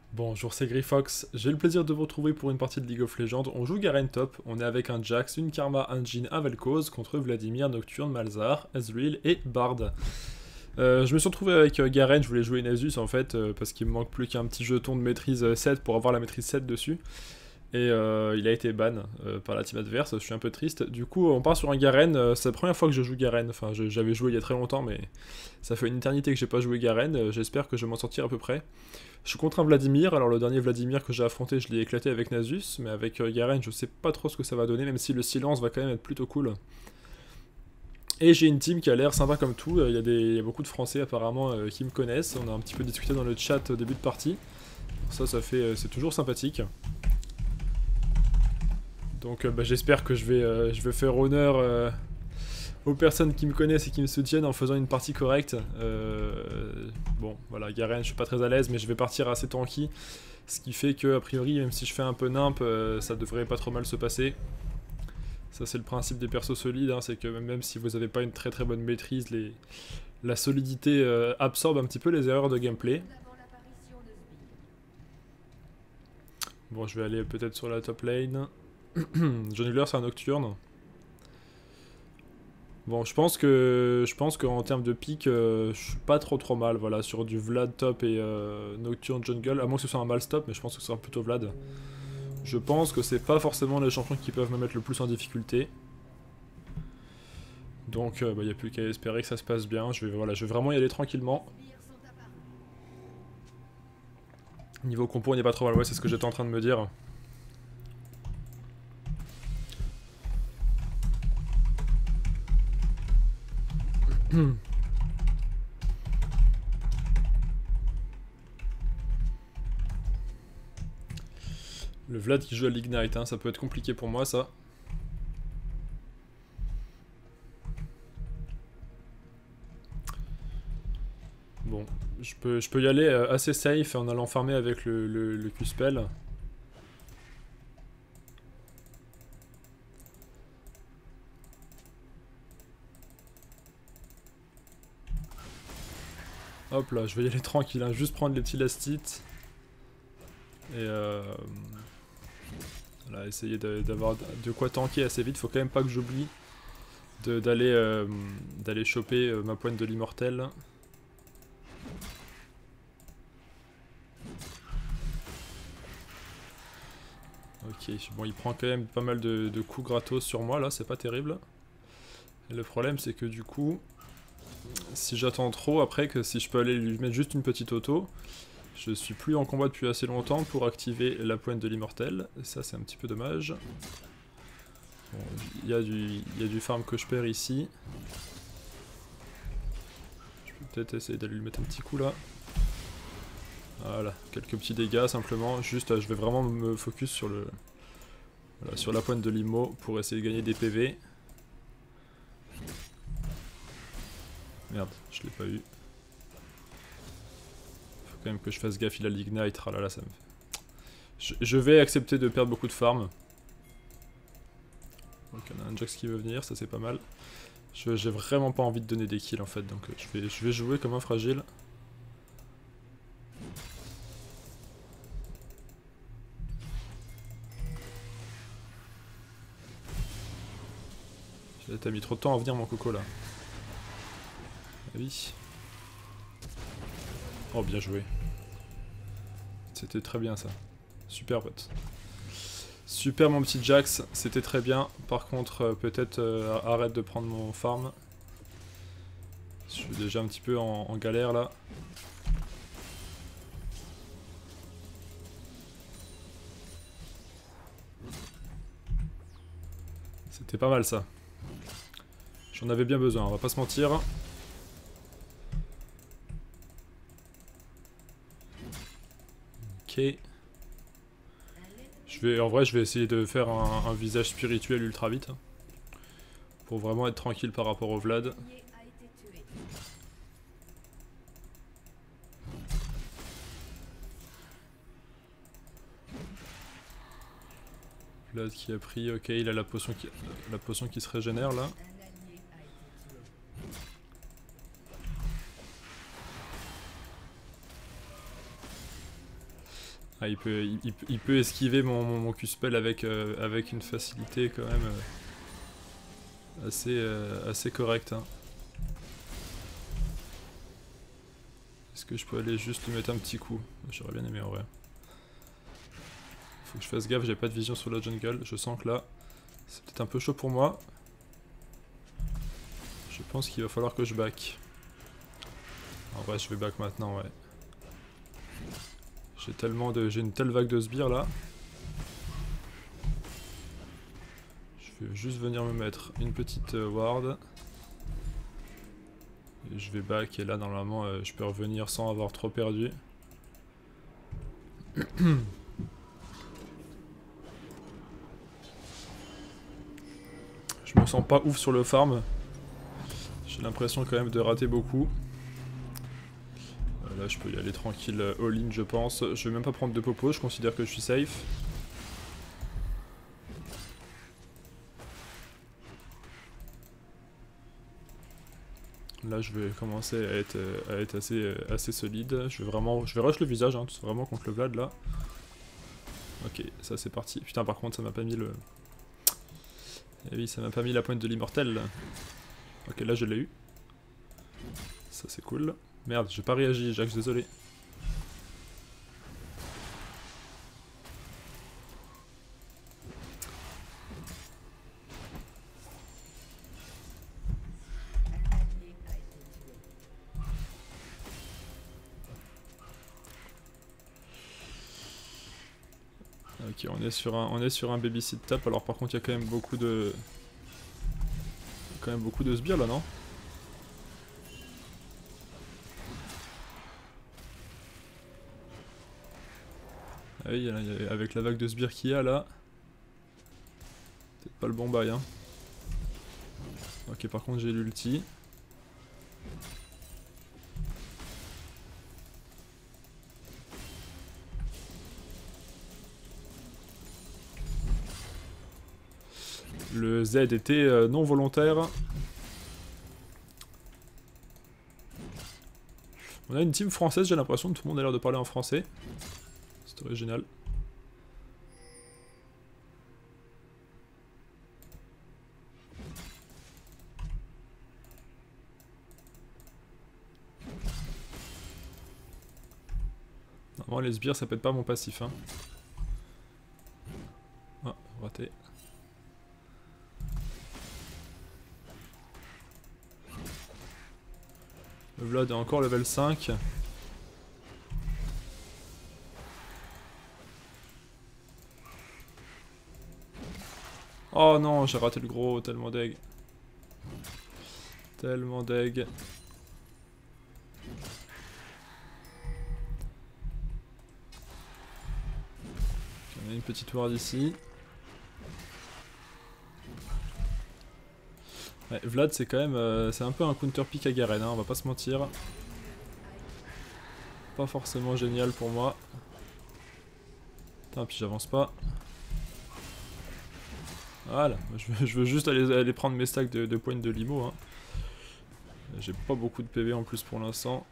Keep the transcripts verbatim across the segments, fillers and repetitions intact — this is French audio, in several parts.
Bonjour, c'est Grifox. J'ai le plaisir de vous retrouver pour une partie de League of Legends. On joue Garen top, on est avec un Jax, une Karma, un Jhin, un Vel'Koz contre Vladimir, Nocturne, Malzahar, Ezreal et Bard. Euh, je me suis retrouvé avec euh, Garen, je voulais jouer Nasus en fait, euh, parce qu'il me manque plus qu'un petit jeton de maîtrise euh, sept pour avoir la maîtrise sept dessus. Et euh, il a été ban euh, par la team adverse, je suis un peu triste. Du coup, on part sur un Garen, euh, c'est la première fois que je joue Garen. Enfin, j'avais joué il y a très longtemps, mais ça fait une éternité que j'ai pas joué Garen. Euh, J'espère que je vais m'en sortir à peu près. Je suis contre un Vladimir, alors le dernier Vladimir que j'ai affronté, je l'ai éclaté avec Nasus, mais avec euh, Garen, je sais pas trop ce que ça va donner, même si le silence va quand même être plutôt cool. Et j'ai une team qui a l'air sympa comme tout, il y, a des- y a beaucoup de Français apparemment euh, qui me connaissent, on a un petit peu discuté dans le chat au début de partie. Ça, ça fait, euh, c'est toujours sympathique. Donc euh, bah, j'espère que je vais, euh, je vais faire honneur euh, aux personnes qui me connaissent et qui me soutiennent en faisant une partie correcte. Euh, bon, voilà, Garen, je suis pas très à l'aise, mais je vais partir assez tanky. Ce qui fait que, a priori, même si je fais un peu nimp, euh, ça devrait pas trop mal se passer. Ça, c'est le principe des persos solides, hein, c'est que même si vous avez pas une très très bonne maîtrise, les... la solidité euh, absorbe un petit peu les erreurs de gameplay. Bon, je vais aller peut-être sur la top lane. Jungler, c'est un Nocturne. Bon, je pense que je pense qu'en termes de pick, euh, je suis pas trop trop mal, voilà, sur du Vlad top et euh, Nocturne Jungle, à moins que ce soit un mal stop, mais je pense que ce sera plutôt Vlad. Je pense que c'est pas forcément les champions qui peuvent me mettre le plus en difficulté. Donc, il euh, n'y a plus qu'à espérer que ça se passe bien. Je vais, voilà, je vais vraiment y aller tranquillement. Niveau compo, on n'est pas trop mal, ouais, c'est ce que j'étais en train de me dire. Le Vlad qui joue à l'Ignite, hein, ça peut être compliqué pour moi ça. Bon, je peux, je peux y aller euh, assez safe en allant farmer avec le, le, le Q-Spell. Hop là, je vais y aller tranquille, hein, juste prendre les petits lastites. Et euh, voilà, essayer d'avoir de, de quoi tanker assez vite. Faut quand même pas que j'oublie d'aller euh, d'aller choper euh, ma pointe de l'immortel. Ok, bon, il prend quand même pas mal de, de coups gratos sur moi là, c'est pas terrible. Et le problème, c'est que du coup, si j'attends trop, après, que si je peux aller lui mettre juste une petite auto, je suis plus en combat depuis assez longtemps pour activer la pointe de l'immortel. Et ça, c'est un petit peu dommage. Bon, il y a du, il y a du farm que je perds ici. Je peux peut-être essayer d'aller lui mettre un petit coup là. Voilà, quelques petits dégâts simplement. Juste, je vais vraiment me focus sur le, voilà, sur la pointe de l'immo pour essayer de gagner des P V. Merde, je l'ai pas eu. Faut quand même que je fasse gaffe, il a l'ignite. Ah là là, ça me fait... Je, je vais accepter de perdre beaucoup de farm. Donc on a un Jax qui veut venir, ça c'est pas mal. J'ai vraiment pas envie de donner des kills en fait, donc je vais, je vais jouer comme un fragile. T'as mis trop de temps à venir mon coco là. Ah oui. Oh bien joué. C'était très bien ça. Super pote. Super mon petit Jax, c'était très bien. Par contre euh, peut-être euh, arrête de prendre mon farm. Je suis déjà un petit peu en, en galère là. C'était pas mal ça. J'en avais bien besoin, on va pas se mentir. Ok. Je vais, en vrai, je vais essayer de faire un, un visage spirituel ultra vite. Pour vraiment être tranquille par rapport au Vlad. Vlad qui a pris, ok, il a la potion qui, la potion qui se régénère là. Ah, il peut, il, il, il peut esquiver mon, mon, mon Q-spell avec, euh, avec une facilité quand même euh, assez, euh, assez correcte. Hein. Est-ce que je peux aller juste lui mettre un petit coup? J'aurais bien aimé en vrai. Faut que je fasse gaffe, j'ai pas de vision sur la jungle. Je sens que là, c'est peut-être un peu chaud pour moi. Je pense qu'il va falloir que je back. En vrai, je vais back maintenant, ouais. J'ai tellement de, j'ai une telle vague de sbires là. Je vais juste venir me mettre une petite euh, ward. Et je vais back et là normalement euh, je peux revenir sans avoir trop perdu. Je me sens pas ouf sur le farm. J'ai l'impression quand même de rater beaucoup. Euh, là je peux y aller tranquille all-in je pense. Je vais même pas prendre de popo, je considère que je suis safe. Là je vais commencer à être, à être assez, assez solide. Je vais vraiment. Je vais rush le visage, hein, vraiment contre le Vlad là. Ok, ça c'est parti. Putain par contre ça m'a pas mis le. Eh oui, ça m'a pas mis la pointe de l'immortel. Ok, là je l'ai eu. Ça c'est cool. Merde, j'ai pas réagi, Jax, désolé. Ok, on est sur un, on est sur un babysit tap. Alors par contre, il y a quand même beaucoup de, quand même beaucoup de sbires là, non? Ah oui, avec la vague de sbires qu'il y a là, peut-être pas le bon bail. Hein. Ok, par contre, j'ai l'ulti. Le Z était euh, non volontaire. On a une team française, j'ai l'impression que tout le monde a l'air de parler en français. C'est original. Normalement les sbires ça pète pas mon passif. Hein. Ah, raté. Le Vlad est encore level cinq. Oh non, j'ai raté le gros, tellement deg. Tellement deg. On a une petite ward ici. Ouais, Vlad c'est quand même, euh, c'est un peu un counter pick à Garen, hein, on va pas se mentir. Pas forcément génial pour moi. Putain, puis j'avance pas. Voilà, je veux, je veux juste aller, aller prendre mes stacks de, de points de limo. Hein. J'ai pas beaucoup de P V en plus pour l'instant.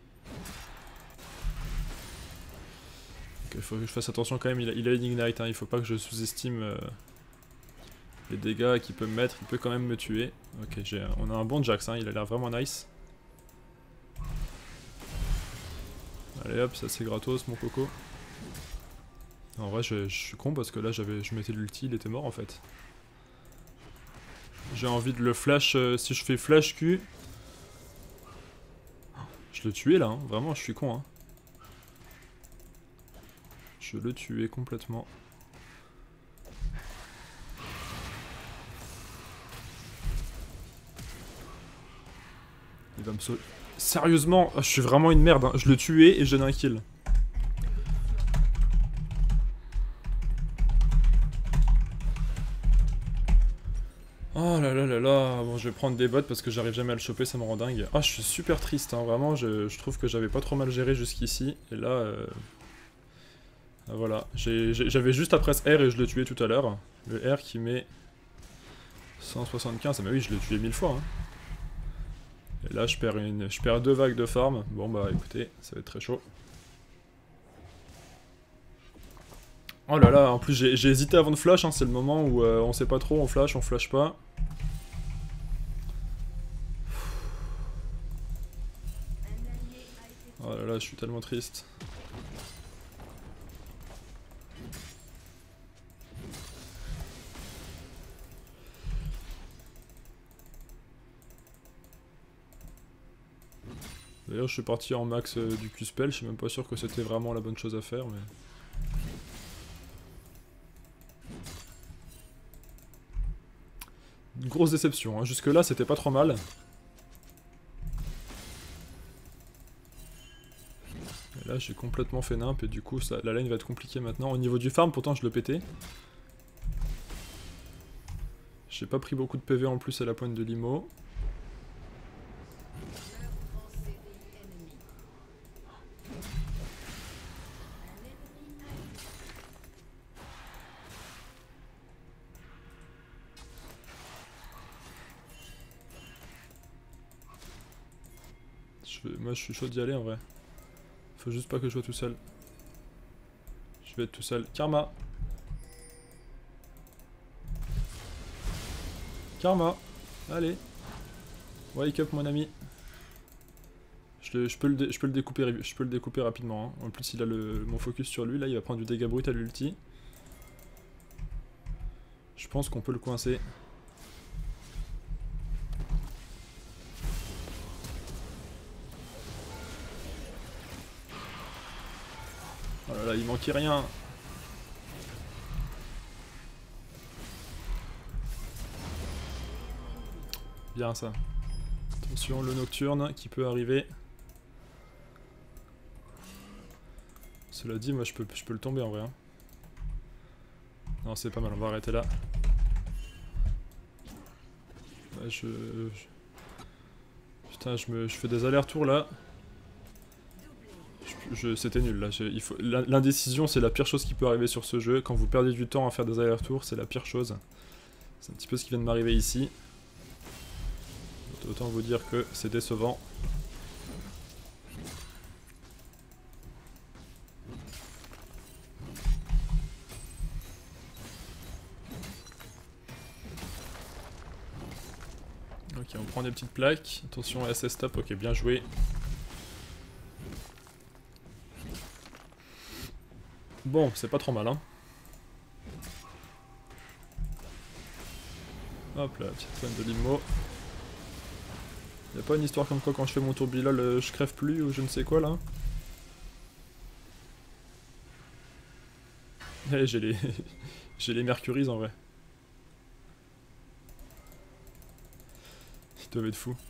Il faut que je fasse attention quand même, il a, il a une ignite, hein. Il faut pas que je sous-estime euh, les dégâts qu'il peut me mettre, il peut quand même me tuer. Ok, on a un bon Jax, hein. Il a l'air vraiment nice. Allez hop, ça c'est gratos mon coco. En vrai je, je suis con parce que là j'avais, je mettais l'ulti, il était mort en fait. J'ai envie de le flash, euh, si je fais flash Q... Je le tuais là, hein. Vraiment je suis con. Hein. Je le tuais complètement. Il va me sauver. Sérieusement, je suis vraiment une merde. Hein. Je le tuais et je donne un kill. Oh là là là là. Bon, je vais prendre des bots parce que j'arrive jamais à le choper, ça me rend dingue. Ah, je suis super triste. Hein. Vraiment, je, je trouve que j'avais pas trop mal géré jusqu'ici. Et là... Euh... Ah, voilà. J'avais juste après ce R et je le tuais tout à l'heure. Le R qui met... cent soixante-quinze. Mais oui, je l'ai tué mille fois. Hein. Et là je perds, une, je perds deux vagues de farm. Bon bah écoutez, ça va être très chaud. Oh là là, en plus j'ai j'ai hésité avant de flash, hein, c'est le moment où euh, on sait pas trop, on flash, on flash pas. Oh là là, je suis tellement triste. D'ailleurs, je suis parti en max euh, du Q-Spell, je suis même pas sûr que c'était vraiment la bonne chose à faire, mais... Une grosse déception, hein. Jusque là c'était pas trop mal. Et là j'ai complètement fait nimp et du coup ça, la lane va être compliquée maintenant. Au niveau du farm pourtant je le pétais. J'ai pas pris beaucoup de P V en plus à la pointe de l'I M O. Je vais, moi je suis chaud d'y aller en vrai. Faut juste pas que je sois tout seul. Je vais être tout seul. Karma. Karma. Allez. Wake up mon ami. Je, le, je, peux, le je, peux, le découper, je peux le découper rapidement. Hein. En plus il a le, mon focus sur lui. Là il va prendre du dégât brut à l'ulti. Je pense qu'on peut le coincer. Oh là là, il manquait rien. Bien ça. Attention, le nocturne qui peut arriver. Cela dit, moi je peux, je peux le tomber en vrai. Hein. Non, c'est pas mal, on va arrêter là. Ouais, je, je... Putain, je, me, je fais des allers-retours là. Je, je, C'était nul là. L'indécision, c'est la pire chose qui peut arriver sur ce jeu. Quand vous perdez du temps à faire des allers-retours, c'est la pire chose. C'est un petit peu ce qui vient de m'arriver ici. Autant vous dire que c'est décevant. Ok, on prend des petites plaques. Attention, S S top, ok, bien joué. Bon, c'est pas trop mal, hein. Hop là, petite pointe de limo. Y'a pas une histoire comme quoi quand je fais mon tour bilol, je crève plus ou je ne sais quoi là. Eh, j'ai les... j'ai les mercuries en vrai. Ils doivent être fous.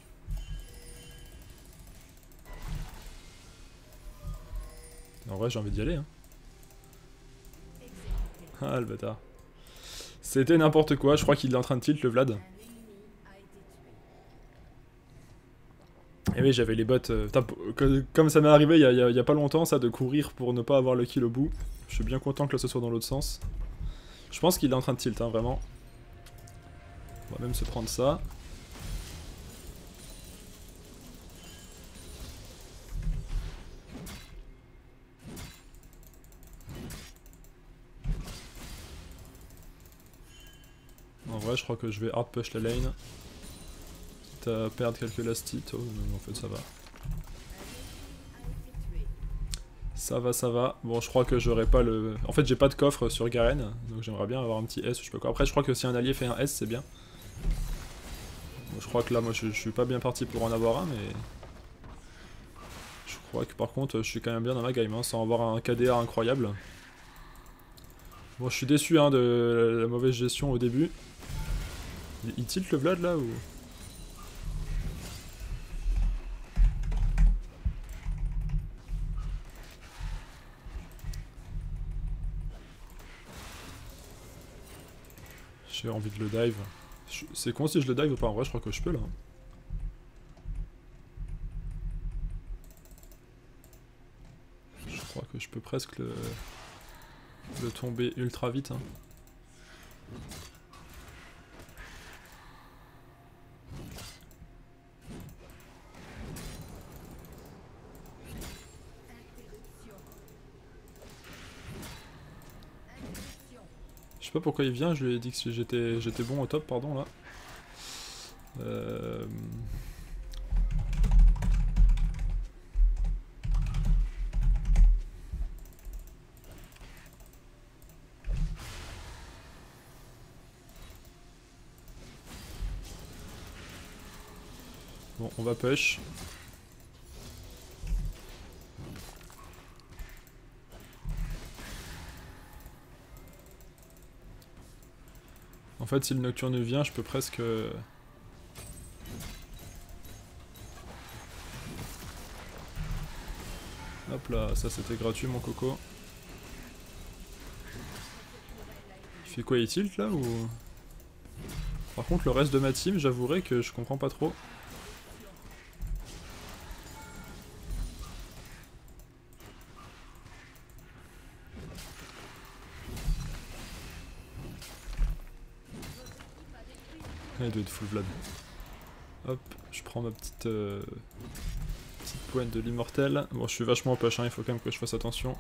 En vrai, j'ai envie d'y aller, hein. Ah, le bâtard. C'était n'importe quoi, je crois qu'il est en train de tilt, le Vlad. Et oui, j'avais les bots... Euh, comme ça m'est arrivé il y, a, y a pas longtemps, ça, de courir pour ne pas avoir le kill au bout. Je suis bien content que là, ce soit dans l'autre sens. Je pense qu'il est en train de tilt, hein, vraiment. On va même se prendre ça. En vrai, je crois que je vais hard push la lane. Quitte à perdre quelques lastites. Oh, non, en fait, ça va. Ça va, ça va. Bon, je crois que j'aurai pas le... En fait, j'ai pas de coffre sur Garen, donc j'aimerais bien avoir un petit S ou je sais pas quoi. Après, je crois que si un allié fait un S, c'est bien. Bon, je crois que là, moi, je, je suis pas bien parti pour en avoir un, mais... Je crois que par contre, je suis quand même bien dans ma game, hein, sans avoir un K D A incroyable. Bon, je suis déçu hein, de la mauvaise gestion au début. Il tilt le Vlad là ou... J'ai envie de le dive. C'est con si je le dive ou pas, en vrai je crois que je peux là. Je crois que je peux presque le, le tomber ultra vite. Hein. pas pourquoi il vient, je lui ai dit que j'étais j'étais bon au top, pardon, là. Euh... Bon, on va push. En fait, si le Nocturne vient, je peux presque... Hop là, ça c'était gratuit mon coco. Il fait quoi, il tilt là ou... Par contre le reste de ma team, j'avouerai que je comprends pas trop. Ah, il doit être full Vlad. Hop, je prends ma petite... Euh... petite pointe de l'immortel. Bon, je suis vachement en push, hein, il faut quand même que je fasse attention.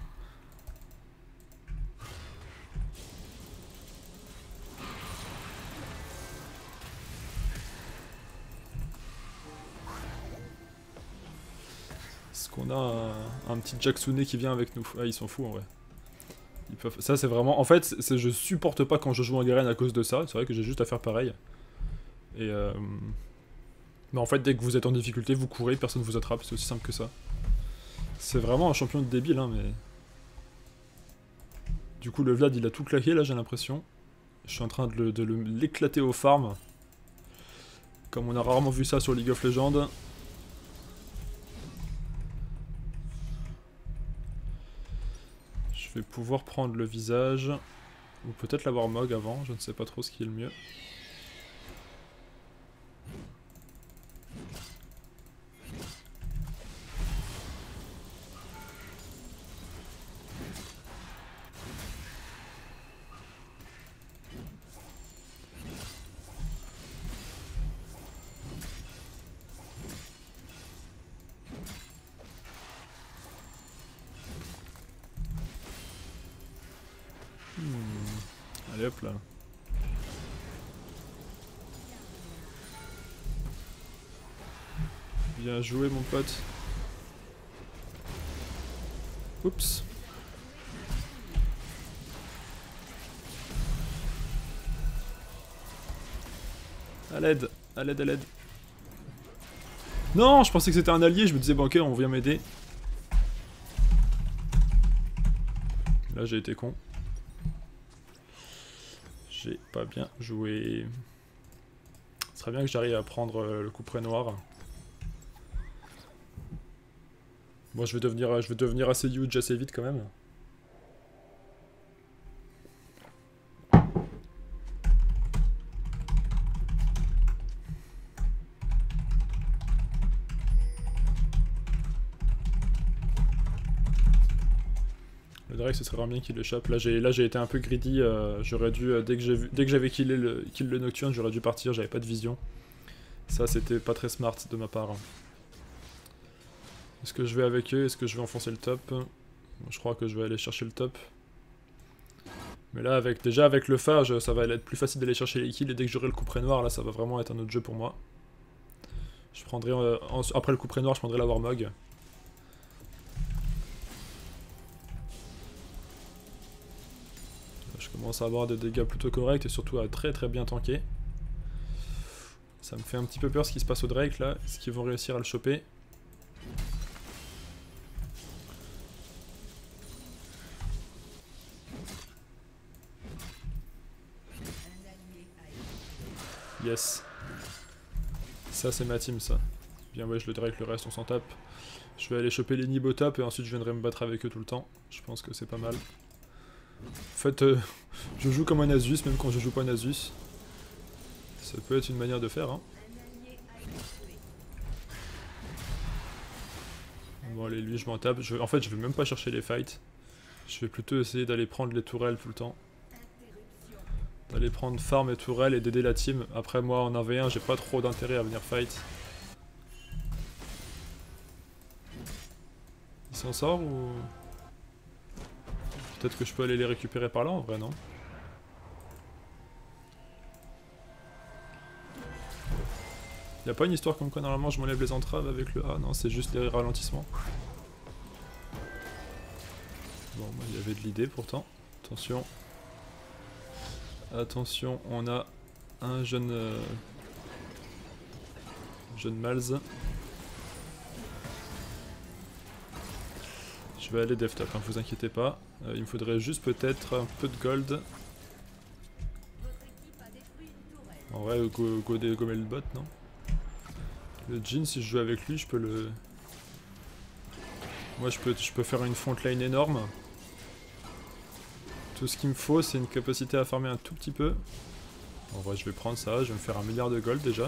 Est-ce qu'on a un, un petit Jacksune qui vient avec nous? Ah, ils sont fous en vrai. Ils peuvent... Ça, c'est vraiment... En fait, c'est... je supporte pas quand je joue en Garen à cause de ça. C'est vrai que j'ai juste à faire pareil. Et euh... Mais en fait, dès que vous êtes en difficulté, vous courez, personne vous attrape. C'est aussi simple que ça. C'est vraiment un champion de débile, hein, mais... Du coup, le Vlad, il a tout claqué, là, j'ai l'impression. Je suis en train de, le, de le, l'éclater au farm. Comme on a rarement vu ça sur League of Legends. Je vais pouvoir prendre le visage. Ou peut-être l'avoir Mog avant, je ne sais pas trop ce qui est le mieux. Hmm. Allez hop là. Bien joué mon pote. Oups. À l'aide, à l'aide, à l'aide. Non, je pensais que c'était un allié, je me disais bon ok, on vient m'aider. Là j'ai été con. J'ai pas bien joué. Ce serait bien que j'arrive à prendre euh, le couperet noir. Moi je vais devenir, je vais devenir assez huge assez vite quand même. Le Drake, ce serait vraiment bien qu'il l'échappe. Là j'ai là j'ai été un peu greedy, euh, j'aurais dû, euh, dès que j'ai vu, dès que j'avais killé le, kill le Nocturne, j'aurais dû partir, j'avais pas de vision. Ça c'était pas très smart de ma part. Est-ce que je vais avec eux? Est-ce que je vais enfoncer le top? Je crois que je vais aller chercher le top. Mais là, avec, déjà avec le phage, ça va être plus facile d'aller chercher les kills. Et dès que j'aurai le couperet noir, là, ça va vraiment être un autre jeu pour moi. Je prendrai, euh, en, après le couperet noir, je prendrai la Warmog. Je commence à avoir des dégâts plutôt corrects et surtout à très très bien tanker. Ça me fait un petit peu peur ce qui se passe au Drake là. Est-ce qu'ils vont réussir à le choper? Yes. Ça c'est ma team ça. Bien ouais, je le Drake, le reste on s'en tape. Je vais aller choper les Nib au top et ensuite je viendrai me battre avec eux tout le temps. Je pense que c'est pas mal. En fait, euh, je joue comme un Asus, même quand je joue pas un Asus. Ça peut être une manière de faire, hein. Bon allez, lui je m'en tape. Je, en fait, je vais même pas chercher les fights. Je vais plutôt essayer d'aller prendre les tourelles tout le temps. D'aller prendre farm et tourelles et d'aider la team. Après moi en un v un, j'ai pas trop d'intérêt à venir fight. Il s'en sort ou... Peut-être que je peux aller les récupérer par là en vrai, non? Y a pas une histoire comme quoi normalement je m'enlève les entraves avec le A? Non, c'est juste les ralentissements. Bon, moi il y avait de l'idée pourtant. Attention. Attention, on a un jeune... Euh, jeune Malz. Je vais aller dev top, hein, vous inquiétez pas. Euh, il me faudrait juste peut-être un peu de gold. En vrai, go, go, go gommer le bot, non? Le Jhin, si je joue avec lui, je peux le... Moi, je peux, je peux faire une front line énorme. Tout ce qu'il me faut, c'est une capacité à farmer un tout petit peu. En vrai, je vais prendre ça, je vais me faire un milliard de gold déjà.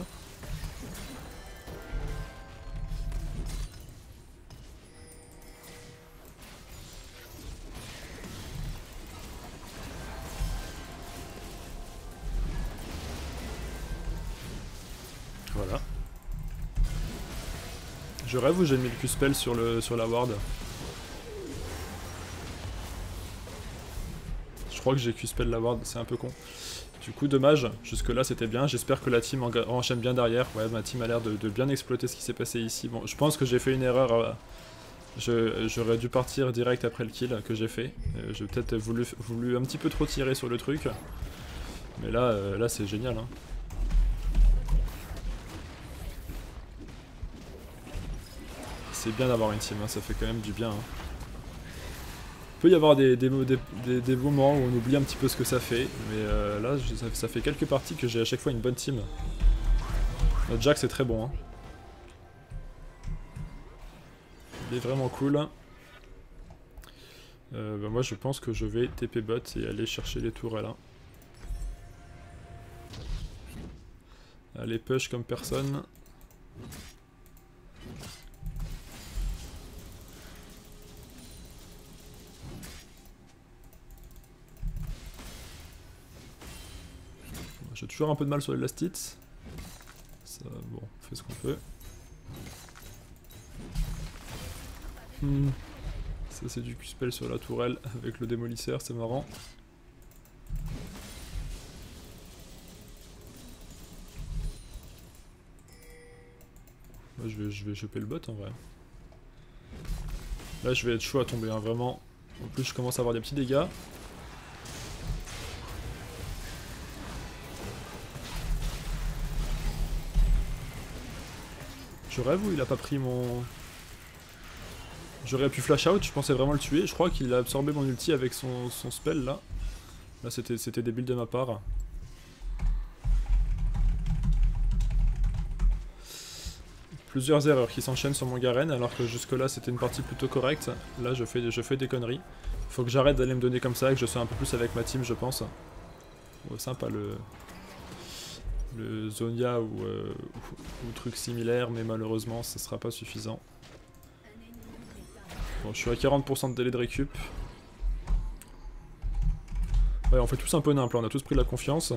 Voilà. Je rêve ou j'ai mis le Q-spell sur, le, sur la ward. Je crois que j'ai Q-spell la ward, c'est un peu con. Du coup, dommage, jusque là c'était bien, j'espère que la team en enchaîne bien derrière. Ouais, ma team a l'air de, de bien exploiter ce qui s'est passé ici. Bon, je pense que j'ai fait une erreur, euh, j'aurais dû partir direct après le kill que j'ai fait. Euh, j'ai peut-être voulu, voulu un petit peu trop tirer sur le truc. Mais là, euh, là c'est génial. Hein. C'est bien d'avoir une team, hein, ça fait quand même du bien. Hein. Il peut y avoir des, des, des, des, des moments où on oublie un petit peu ce que ça fait, mais euh, là je, ça, ça fait quelques parties que j'ai à chaque fois une bonne team. Notre Jax est très bon. Hein. Il est vraiment cool. Euh, bah moi je pense que je vais T P bot et aller chercher les tourelles. Hein. Allez push comme personne. J'ai toujours un peu de mal sur les last hits. Ça, bon, on fait ce qu'on peut. Hmm. Ça c'est du Q-spell sur la tourelle avec le démolisseur, c'est marrant. Moi je vais, je vais choper le bot en vrai. Là je vais être chaud à tomber, hein, vraiment. En plus je commence à avoir des petits dégâts. Je rêve ou il a pas pris mon... J'aurais pu flash out, je pensais vraiment le tuer. Je crois qu'il a absorbé mon ulti avec son, son spell là. Là c'était débile de ma part. Plusieurs erreurs qui s'enchaînent sur mon Garen alors que jusque là c'était une partie plutôt correcte. Là je fais, je fais des conneries. Faut que j'arrête d'aller me donner comme ça et que je sois un peu plus avec ma team je pense. Oh, sympa le... le Zonia ou, euh, ou, ou truc similaire, mais malheureusement ça sera pas suffisant. Bon, je suis à quarante pour cent de délai de récup. Ouais, on fait tous un peu nimple, on a tous pris la confiance.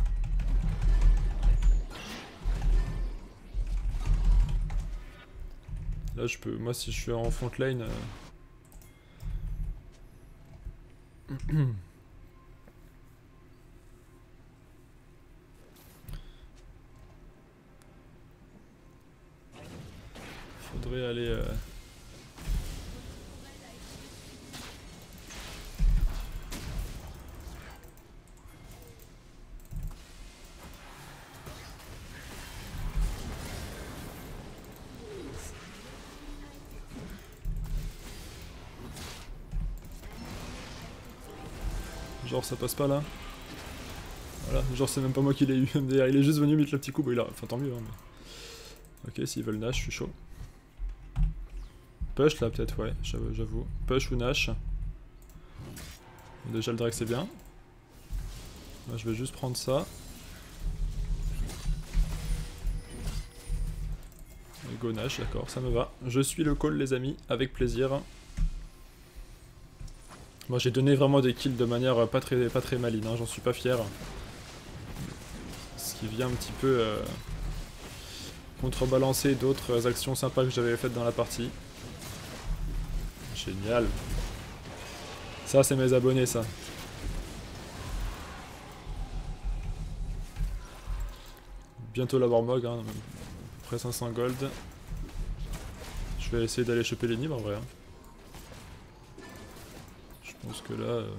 Là je peux, moi si je suis en front lane... Euh... Faudrait aller... Euh... Genre ça passe pas là. Voilà, genre c'est même pas moi qui l'ai eu. Il est juste venu mettre le petit coup, bon, il a... enfin tant mieux. Hein, mais... Ok, s'ils veulent Nash, je suis chaud. Push là peut-être, ouais, j'avoue. Push ou Nash. Déjà le drag c'est bien. Là je vais juste prendre ça. Et go Nash, d'accord, ça me va. Je suis le call les amis, avec plaisir. Moi j'ai donné vraiment des kills de manière pas très, pas très maligne, hein, j'en suis pas fier. Ce qui vient un petit peu euh, contrebalancer d'autres actions sympas que j'avais faites dans la partie. Génial. Ça c'est mes abonnés ça. Bientôt l'avoir Mog, hein. Après cinq cents gold. Je vais essayer d'aller choper les nibs en vrai. Hein. Je pense que là... Euh...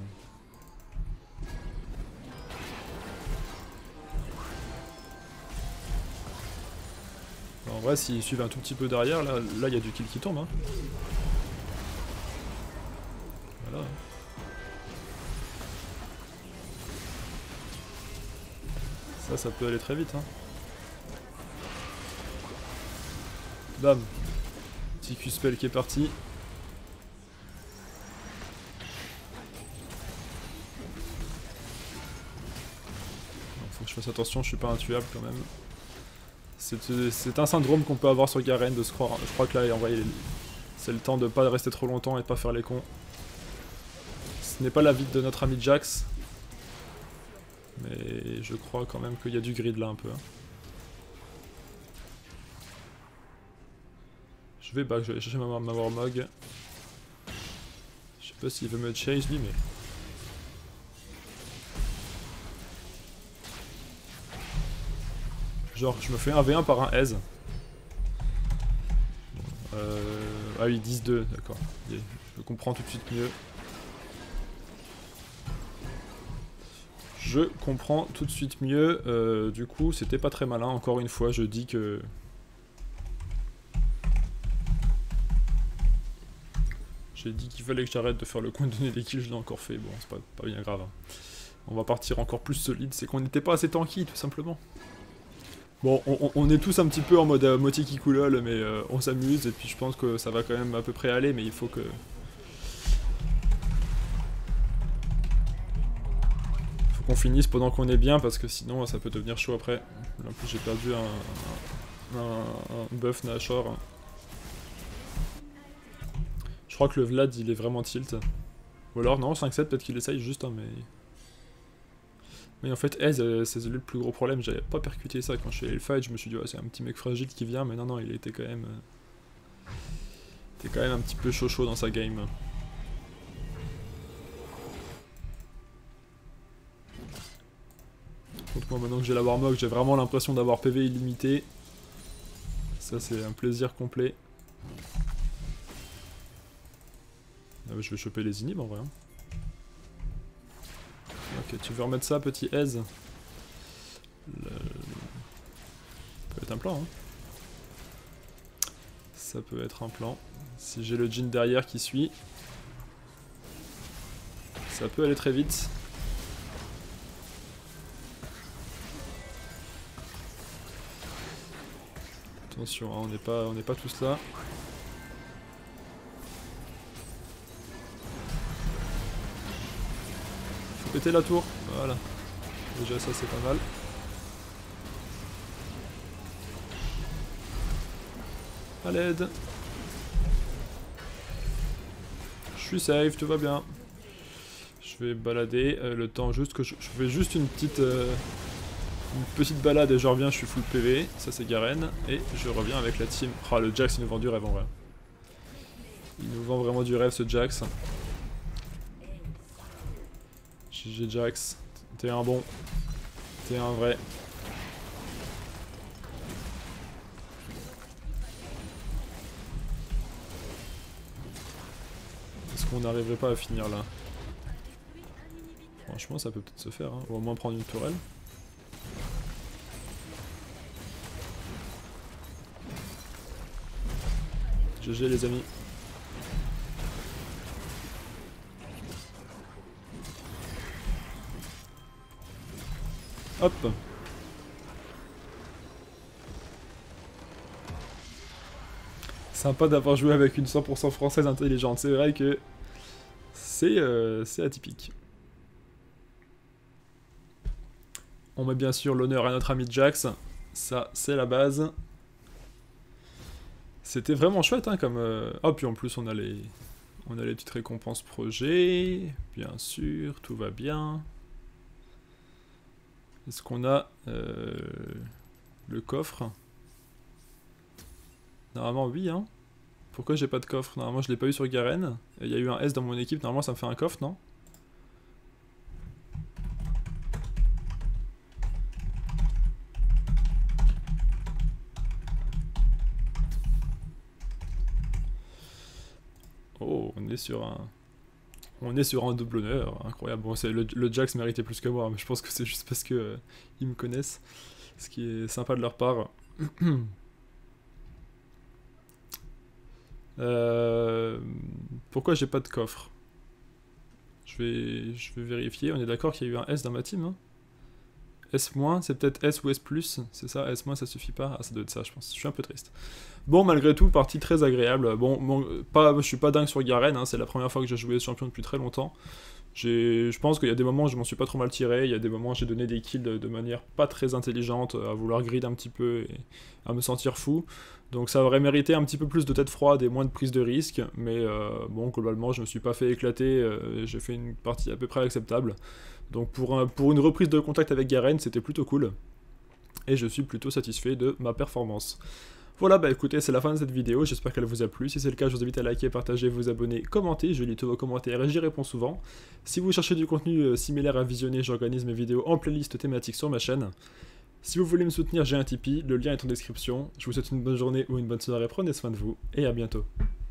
En vrai, s'ils suivent un tout petit peu derrière, là, là, il y a du kill qui tombe. Hein. Voilà. Ça, ça peut aller très vite. Hein. Bam. Petit Q-spell qui est parti. Faut que je fasse attention, je suis pas intuable quand même. C'est un syndrome qu'on peut avoir sur Garen de se croire. Je crois que là, en vrai, c'est le temps de pas rester trop longtemps et de pas faire les cons. Ce n'est pas la vie de notre ami Jax. Mais je crois quand même qu'il y a du grid là un peu. Hein. Je vais back, je vais chercher ma, ma Warmog. Je sais pas s'il veut me chase lui, mais... Genre, je me fais un v un par un aise. Euh... Ah oui, dix deux, d'accord. Je comprends tout de suite mieux. Je comprends tout de suite mieux. Euh, du coup, c'était pas très malin. Encore une fois, je dis que... J'ai dit qu'il fallait que j'arrête de faire le coin de donner des kills, je l'ai encore fait. Bon, c'est pas, pas bien grave. Hein. On va partir encore plus solide. C'est qu'on n'était pas assez tanky, tout simplement. Bon, on, on est tous un petit peu en mode euh, moitié kikoulol, mais euh, on s'amuse, et puis je pense que ça va quand même à peu près aller, mais il faut que... Faut qu'on finisse pendant qu'on est bien, parce que sinon ça peut devenir chaud après. Là, en plus j'ai perdu un, un, un buff Nashor. Hein. Je crois que le Vlad il est vraiment tilt. Ou alors non, cinq sept peut-être qu'il essaye juste, hein, mais... Mais en fait, Aze, c'est le plus gros problème, j'avais pas percuté ça quand je suis allé le fight, je me suis dit, ouais, c'est un petit mec fragile qui vient, mais non, non, il était quand même... Euh... Il était quand même un petit peu chaud chaud dans sa game. Donc moi, maintenant que j'ai la Warmog, j'ai vraiment l'impression d'avoir P V illimité. Ça, c'est un plaisir complet. Ah, je vais choper les inhibs en vrai. Hein. Ok, tu veux remettre ça, petit Aze? Le... Ça peut être un plan, hein. Ça peut être un plan. Si j'ai le Jhin derrière qui suit, ça peut aller très vite. Attention, hein, on n'est pas, on n'est pas tous là. Péter la tour, voilà. Déjà ça c'est pas mal. À l'aide. Je suis safe, tout va bien. Je vais balader euh, le temps juste que je, je fais juste une petite euh, une petite balade et je reviens, je suis full P V. Ça c'est Garen et je reviens avec la team. Ah, le Jax il nous vend du rêve en vrai. Il nous vend vraiment du rêve ce Jax. G G Jax, t'es un bon, t'es un vrai. Est-ce qu'on n'arriverait pas à finir là? Franchement ça peut peut-être se faire, hein. Ou au moins prendre une tourelle. G G les amis. Hop. Sympa d'avoir joué avec une cent pour cent française intelligente, c'est vrai que c'est euh, atypique. On met bien sûr l'honneur à notre ami Jax, ça c'est la base. C'était vraiment chouette hein comme... Euh... Oh puis en plus on a les... On a les petites récompenses projet, bien sûr, tout va bien. Est-ce qu'on a euh, le coffre? Normalement oui hein. Pourquoi j'ai pas de coffre? Normalement je l'ai pas eu sur Garen. Il y a eu un S dans mon équipe, normalement ça me fait un coffre, non? est sur un... On est sur un double honneur, incroyable. Bon, le, le Jax méritait plus que moi, mais je pense que c'est juste parce que euh, ils me connaissent, ce qui est sympa de leur part. euh, pourquoi j'ai pas de coffre? Je vais, je vais vérifier. On est d'accord qu'il y a eu un S dans ma team, hein? S-, c'est peut-être S ou S plus, c'est ça, S-, ça suffit pas. Ah, ça doit être ça, je pense. Je suis un peu triste. Bon, malgré tout, partie très agréable. Bon, bon pas, je suis pas dingue sur Garen, hein, c'est la première fois que j'ai joué ce champion depuis très longtemps. Je pense qu'il y a des moments où je m'en suis pas trop mal tiré, il y a des moments où j'ai donné des kills de, de manière pas très intelligente, à vouloir grid un petit peu et à me sentir fou. Donc ça aurait mérité un petit peu plus de tête froide et moins de prise de risque, mais euh, bon, globalement, je me suis pas fait éclater, euh, j'ai fait une partie à peu près acceptable. Donc pour, un, pour une reprise de contact avec Garen, c'était plutôt cool. Et je suis plutôt satisfait de ma performance. Voilà, bah écoutez, c'est la fin de cette vidéo, j'espère qu'elle vous a plu. Si c'est le cas, je vous invite à liker, partager, vous abonner, commenter, je lis tous vos commentaires et j'y réponds souvent. Si vous cherchez du contenu euh, similaire à visionner, j'organise mes vidéos en playlist thématique sur ma chaîne. Si vous voulez me soutenir, j'ai un Tipeee, le lien est en description. Je vous souhaite une bonne journée ou une bonne soirée, prenez soin de vous, et à bientôt.